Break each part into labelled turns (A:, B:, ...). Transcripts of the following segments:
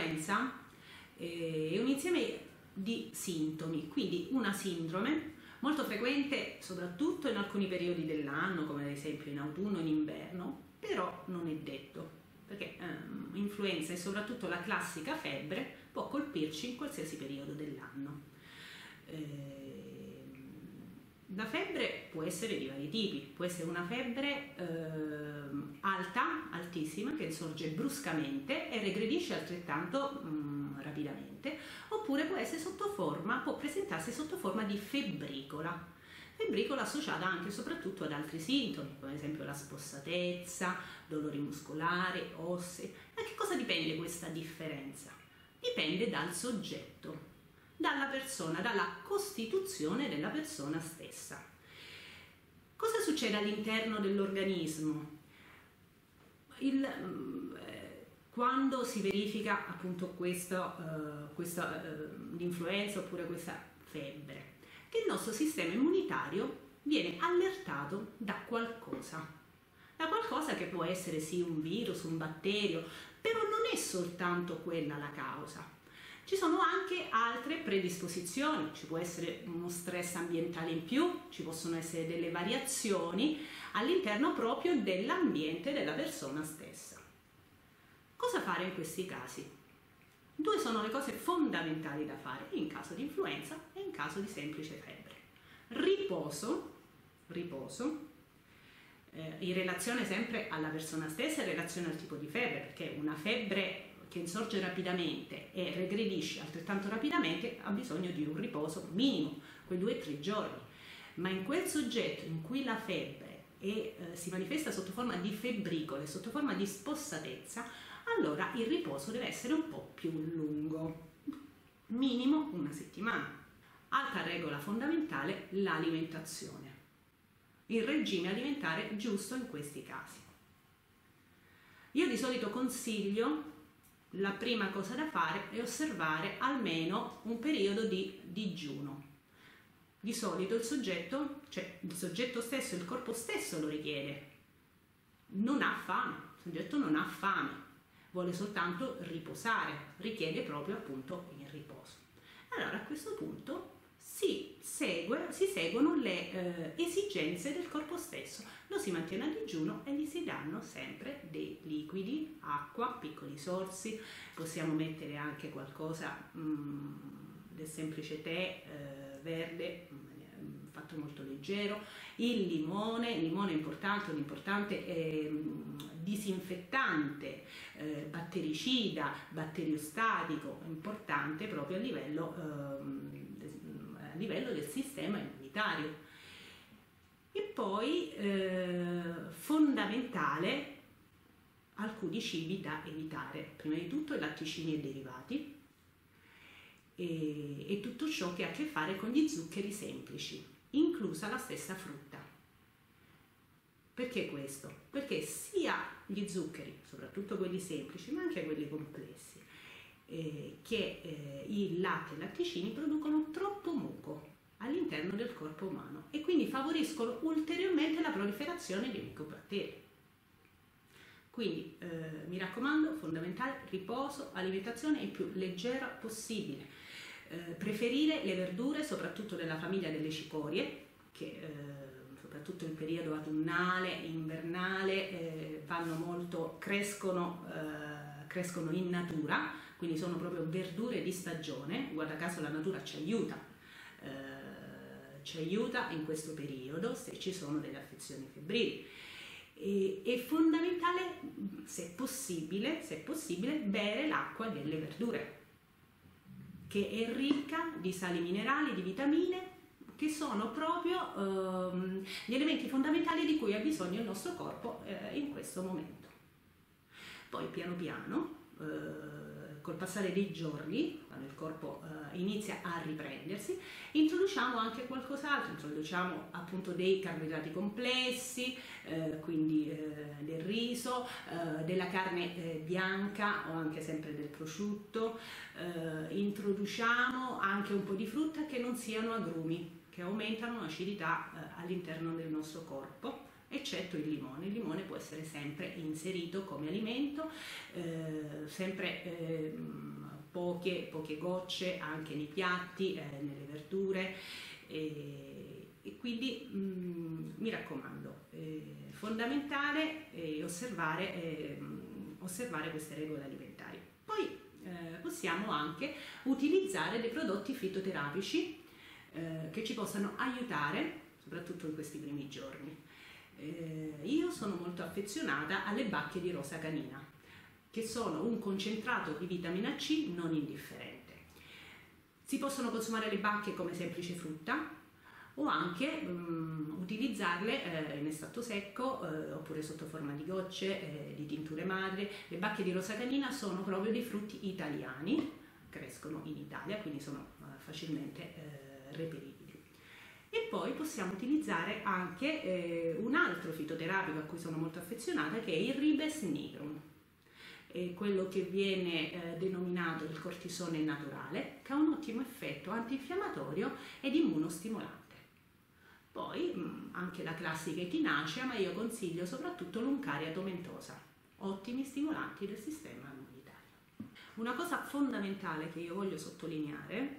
A: L'influenza è un insieme di sintomi, quindi una sindrome molto frequente soprattutto in alcuni periodi dell'anno, come ad esempio in autunno e in inverno, però non è detto, perché influenza e soprattutto la classica febbre può colpirci in qualsiasi periodo dell'anno. La febbre può essere di vari tipi, può essere una febbre alta, altissima, che sorge bruscamente e regredisce altrettanto rapidamente, oppure può essere può presentarsi sotto forma di febbricola. Febbricola associata anche e soprattutto ad altri sintomi, come ad esempio la spossatezza, dolori muscolari, ossei. Da che cosa dipende questa differenza? Dipende dal soggetto, dalla persona, dalla costituzione della persona stessa. Cosa succede all'interno dell'organismo? Quando si verifica appunto l'influenza oppure questa febbre, che il nostro sistema immunitario viene allertato da qualcosa che può essere sì un virus, un batterio, però non è soltanto quella la causa. Ci sono anche altre predisposizioni, ci può essere uno stress ambientale in più, ci possono essere delle variazioni all'interno proprio dell'ambiente della persona stessa. Cosa fare in questi casi? Due sono le cose fondamentali da fare in caso di influenza e in caso di semplice febbre. Riposo, in relazione sempre alla persona stessa e in relazione al tipo di febbre, perché una febbre che insorge rapidamente e regredisce altrettanto rapidamente ha bisogno di un riposo minimo, quei 2-3 giorni, ma in quel soggetto in cui la febbre si manifesta sotto forma di febbricole, sotto forma di spossatezza, allora il riposo deve essere un po' più lungo, minimo una settimana. Altra regola fondamentale, l'alimentazione, il regime alimentare giusto in questi casi. Io di solito consiglio, la prima cosa da fare è osservare almeno un periodo di digiuno. Di solito il soggetto stesso, il corpo stesso lo richiede, non ha fame, il soggetto non ha fame, vuole soltanto riposare, richiede proprio appunto il riposo. Allora a questo punto si seguono le esigenze del corpo stesso, lo si mantiene a digiuno e gli si danno sempre dei liquidi, acqua, piccoli sorsi, possiamo mettere anche qualcosa del semplice tè verde, fatto molto leggero, il limone è importante, un importante disinfettante, battericida, batteriostatico, importante proprio a livello del sistema immunitario. E poi fondamentale alcuni cibi da evitare, prima di tutto i latticini e derivati e tutto ciò che ha a che fare con gli zuccheri semplici, inclusa la stessa frutta. Perché questo? Perché sia gli zuccheri, soprattutto quelli semplici, ma anche quelli complessi, che il latte e i latticini producono troppo muco all'interno del corpo umano e quindi favoriscono ulteriormente la proliferazione di micobatteri. Quindi mi raccomando, fondamentale riposo, alimentazione il più leggera possibile, preferire le verdure soprattutto della famiglia delle cicorie, che soprattutto in periodo autunnale, invernale crescono in natura, quindi sono proprio verdure di stagione. Guarda caso la natura ci aiuta in questo periodo se ci sono delle affezioni febbrili. È fondamentale, se possibile, bere l'acqua delle verdure, che è ricca di sali minerali, di vitamine, che sono proprio gli elementi fondamentali di cui ha bisogno il nostro corpo in questo momento. Poi piano piano, col passare dei giorni, quando il corpo inizia a riprendersi, introduciamo anche qualcos'altro, introduciamo appunto dei carboidrati complessi, quindi del riso, della carne bianca o anche sempre del prosciutto, introduciamo anche un po' di frutta che non siano agrumi, che aumentano l'acidità all'interno del nostro corpo eccetto il limone. Il limone può essere sempre inserito come alimento, sempre poche gocce anche nei piatti, nelle verdure, e quindi mi raccomando, è fondamentale osservare queste regole alimentari. Poi possiamo anche utilizzare dei prodotti fitoterapici che ci possano aiutare, soprattutto in questi primi giorni. Io sono molto affezionata alle bacche di rosa canina, che sono un concentrato di vitamina C non indifferente. Si possono consumare le bacche come semplice frutta o anche utilizzarle in estratto secco oppure sotto forma di gocce, di tinture madre. Le bacche di rosa canina sono proprio dei frutti italiani, crescono in Italia, quindi sono facilmente reperibili. E poi possiamo utilizzare anche un altro fitoterapico a cui sono molto affezionata, che è il Ribes nigrum, quello che viene denominato il cortisone naturale, che ha un ottimo effetto antinfiammatorio ed immunostimolante. Poi anche la classica echinacea, ma io consiglio soprattutto l'uncaria tomentosa, ottimi stimolanti del sistema immunitario. Una cosa fondamentale che io voglio sottolineare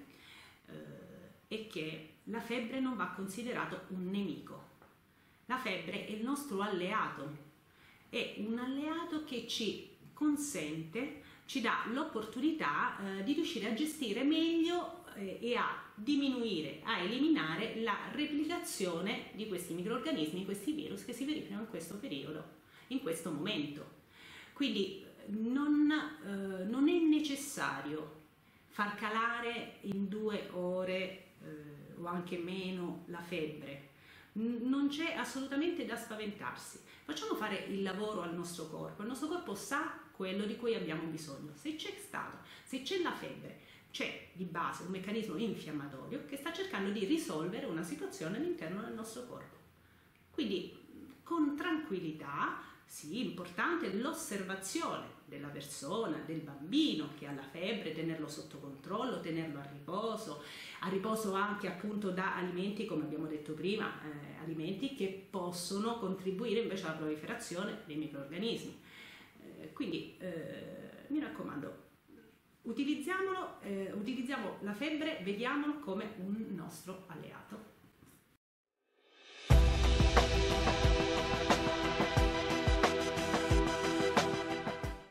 A: è che la febbre non va considerato un nemico. La febbre è il nostro alleato, è un alleato che ci consente, ci dà l'opportunità di riuscire a gestire meglio e a diminuire, a eliminare la replicazione di questi microrganismi, questi virus che si verificano in questo periodo, in questo momento. Quindi non è necessario far calare in 2 ore o anche meno la febbre, non c'è assolutamente da spaventarsi. Facciamo fare il lavoro al nostro corpo sa quello di cui abbiamo bisogno. Se c'è la febbre, c'è di base un meccanismo infiammatorio che sta cercando di risolvere una situazione all'interno del nostro corpo. Quindi con tranquillità, sì, importante l'osservazione della persona, del bambino che ha la febbre, tenerlo sotto controllo, tenerlo a riposo anche appunto da alimenti, come abbiamo detto prima, alimenti che possono contribuire invece alla proliferazione dei microrganismi. Quindi mi raccomando, utilizziamo la febbre, vediamolo come un nostro alleato.